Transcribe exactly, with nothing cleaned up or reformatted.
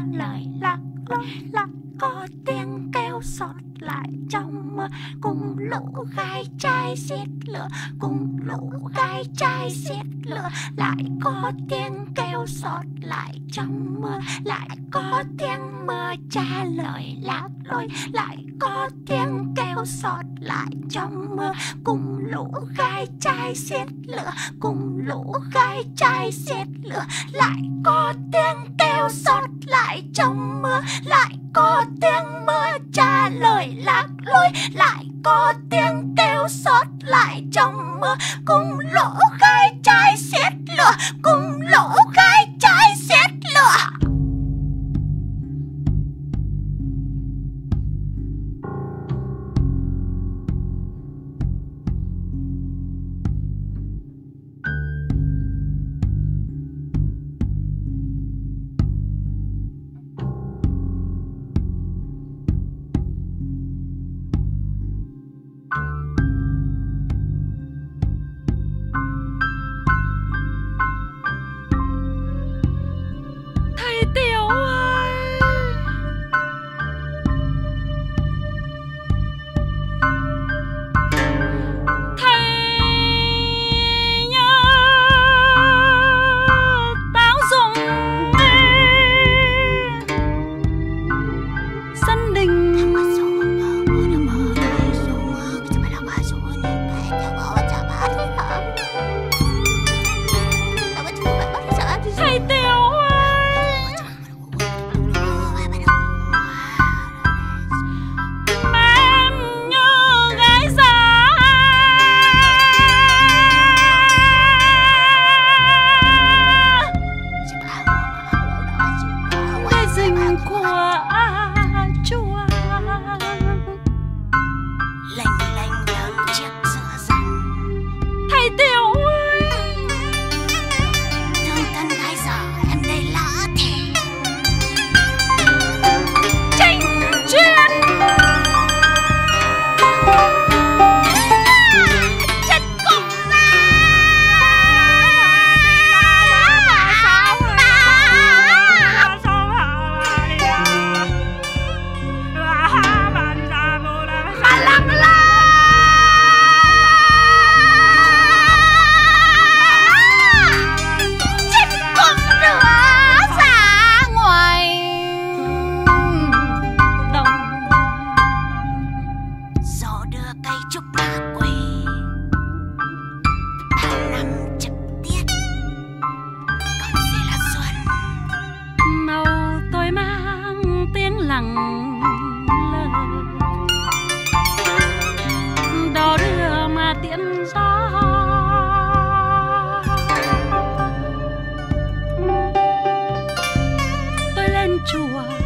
lời lạc lối, lại có tiếng kêu xót lại trong mưa. Cùng lũ gái trai xiết lửa, cùng lũ gái trai xiết lửa, lại có tiếng kêu xót lại trong mưa. Lại có tiếng mưa trả lời lạc lối, lại có tiếng kêu xót lại trong mưa. Cùng lũ gái trai xiết lửa, cùng lũ gái trai xiết lửa, lại có tiếng kêu xót lại trong mưa. Lại có tiếng mưa trả lời lạc lối, lại có tiếng kêu xót lại trong mưa. Cùng lũ gái trai xiết lửa, cùng lũ gái trai xiết lửa. Chùa